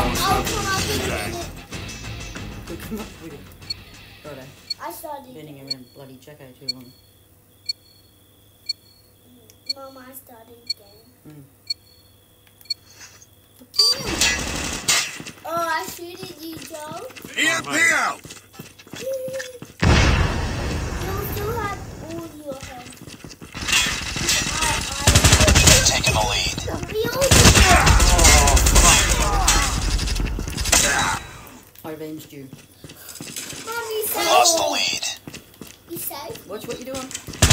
I'll come up in a minute. We'll come up with it. Righto. I started. Bending around bloody Jacko too long. Mom, I started again. Oh, I shooted you, Joe. EMP out! You'll still have all your health. Taking the lead. I avenged you. Mom, you saved. Lost the lead. You saved? Watch what you're doing.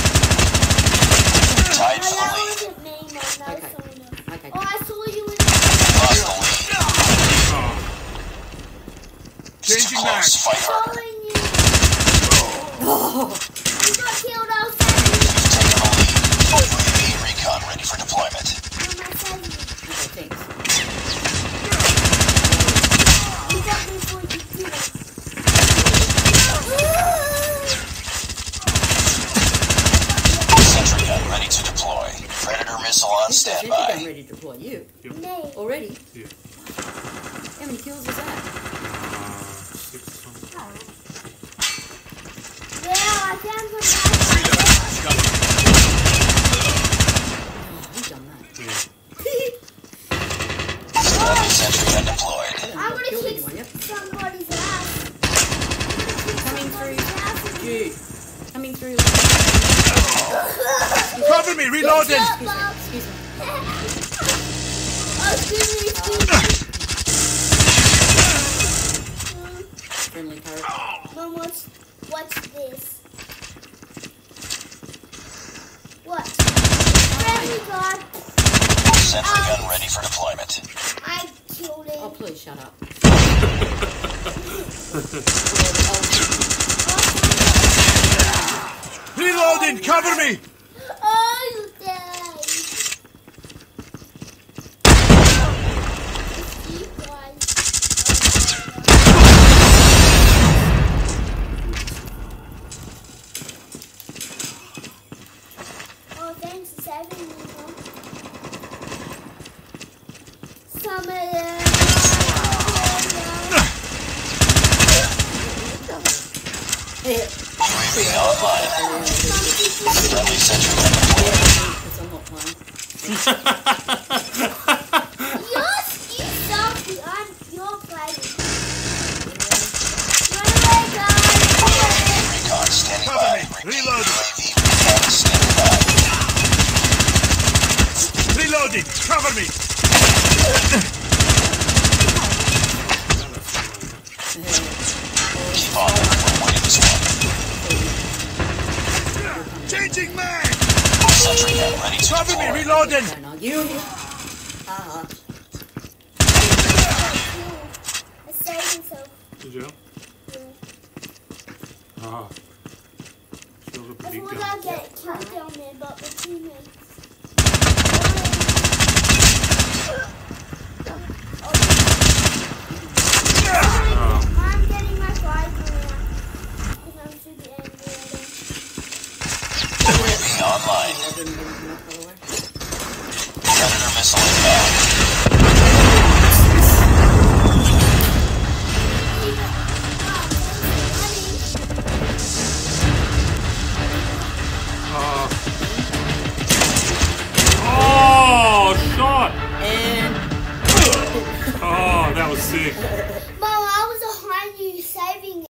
Tied No, for the that lead. wasn't me, Mom. That was Okay. someone else. Okay. Oh, I saw you in the... Lost the lead. It's too Changing close. back. Fight harder. Following you. Oh! You got killed, I'll save you. Taking the lead. UAV recon ready for deployment. Mom, I saved you. Okay, thanks. You got me before you did it. Sentry gun ready to deploy. Predator missile on I'm standby. ready to deploy you. Me. Already? Yeah. How many kills is that? 6 something. Yeah, I found some nice Oh, who's done that? Yeah. Friendly sentry gun deployed. I'm gonna Killed kick anyone yet? somebody's ass. Coming through. Jude. Coming through. Cover me, reloading! Shut up. Excuse me. Oh, excuse me. Friendly turret. Mom, what's this? What? Friendly God. Sentry gun ready for deployment. I killed Oh, him. please shut up. Reloading, cover me! Oh, you died. You guys. Oh, thanks for saving me, Mom. Some of them. UAV online. Friendly sentry gun deployed. Because I'm not playing. Yes, you selfie. You're playing. Run away, guys. Recon standing Cover by. me, reloading. UAV recon standing by. Reloading, cover me! Keep on. We're winning this one. Changing mag! Sentry gun ready to Cover me, deploy. reloading! Don't argue. I saved myself. Did you? Yeah. Ah. Shows up a I big thought gun. I'd get killed down there, but the teammates. I'm getting my prize now. Because I'm super angry at him. UAV online. I didn't get enough, by the way. Predator missile inbound. Oh, shot! And... Oh, that was sick. Mom, I was behind you saving